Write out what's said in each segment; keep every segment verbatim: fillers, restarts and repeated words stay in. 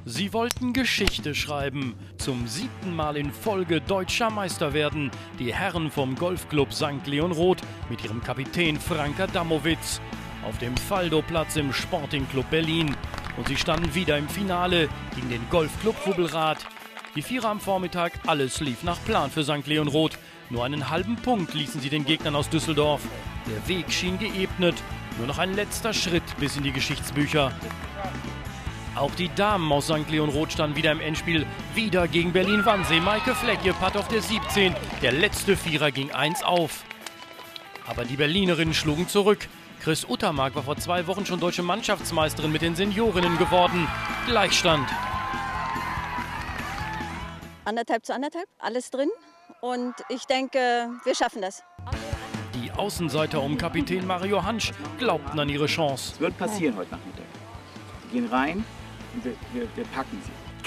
Sie wollten Geschichte schreiben, zum siebten Mal in Folge deutscher Meister werden. Die Herren vom Golfclub Sankt Leon Roth mit ihrem Kapitän Frank Adamowitz auf dem Faldo-Platz im Sporting-Club Berlin. Und sie standen wieder im Finale gegen den Golfclub Hubbelrath. Die Vierer am Vormittag, alles lief nach Plan für Sankt Leon Roth. Nur einen halben Punkt ließen sie den Gegnern aus Düsseldorf. Der Weg schien geebnet, nur noch ein letzter Schritt bis in die Geschichtsbücher. Auch die Damen aus Sankt Leon Roth standen wieder im Endspiel, wieder gegen Berlin-Wannsee. Maike Fleck, ihr Putt auf der siebzehn, der letzte Vierer ging eins auf. Aber die Berlinerinnen schlugen zurück. Chris Uttermark war vor zwei Wochen schon deutsche Mannschaftsmeisterin mit den Seniorinnen geworden. Gleichstand. Anderthalb zu anderthalb, alles drin. Und ich denke, wir schaffen das. Die Außenseiter um Kapitän Mario Hansch glaubten an ihre Chance. Es wird passieren heute Nachmittag. Die gehen rein und wir, wir, wir packen sie.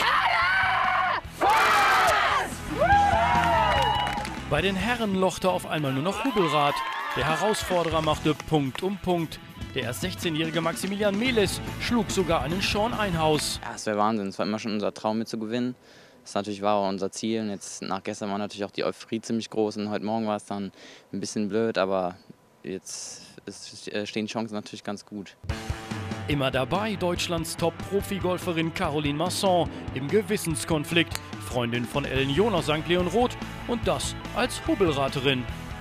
Bei den Herren lochte auf einmal nur noch Hubbelrath. Der Herausforderer machte Punkt um Punkt. Der erst sechzehnjährige Maximilian Meles schlug sogar einen Sean Einhaus. Ja, es wäre Wahnsinn. Es war immer schon unser Traum, mit zu gewinnen. Das natürlich war auch unser Ziel. Und jetzt nach gestern war natürlich auch die Euphorie ziemlich groß. Und heute Morgen war es dann ein bisschen blöd, aber jetzt ist, stehen die Chancen natürlich ganz gut. Immer dabei Deutschlands Top-Profi-Golferin Caroline Masson im Gewissenskonflikt. Freundin von Ellen John aus Sankt Leon Roth und das als Hubbelratherin.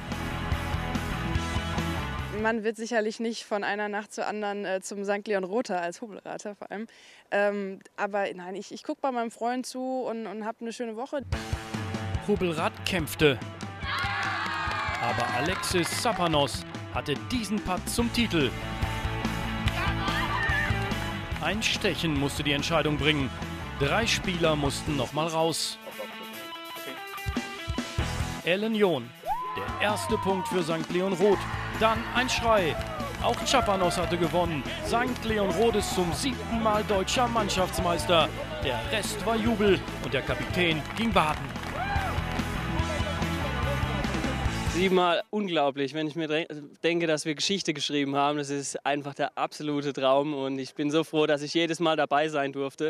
Man wird sicherlich nicht von einer Nacht zur anderen äh, zum Sankt Leon Rother als Hubbelrather vor allem. Ähm, aber nein, ich, ich gucke bei meinem Freund zu und, und habe eine schöne Woche. Hubbelrath kämpfte. Aber Alexis Sapanos hatte diesen Putt zum Titel. Ein Stechen musste die Entscheidung bringen. Drei Spieler mussten noch mal raus. Ellen John, der erste Punkt für Sankt Leon Roth. Dann ein Schrei. Auch Chapanos hatte gewonnen. Sankt Leon Roth ist zum siebten Mal deutscher Mannschaftsmeister. Der Rest war Jubel und der Kapitän ging baden. Siebenmal unglaublich, wenn ich mir denke, dass wir Geschichte geschrieben haben. Das ist einfach der absolute Traum und ich bin so froh, dass ich jedes Mal dabei sein durfte.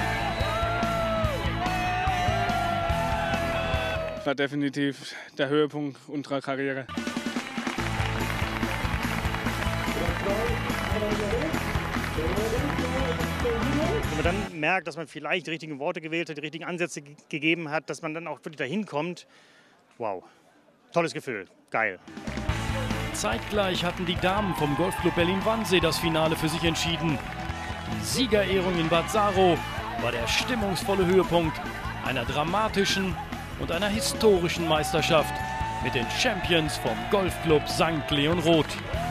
Das war definitiv der Höhepunkt unserer Karriere. Wenn man dann merkt, dass man vielleicht die richtigen Worte gewählt hat, die richtigen Ansätze gegeben hat, dass man dann auch wirklich dahin kommt. Wow, tolles Gefühl, geil. Zeitgleich hatten die Damen vom Golfclub Berlin-Wannsee das Finale für sich entschieden. Die Siegerehrung in Bad Saro war der stimmungsvolle Höhepunkt einer dramatischen und einer historischen Meisterschaft mit den Champions vom Golfclub Sankt Leon Roth.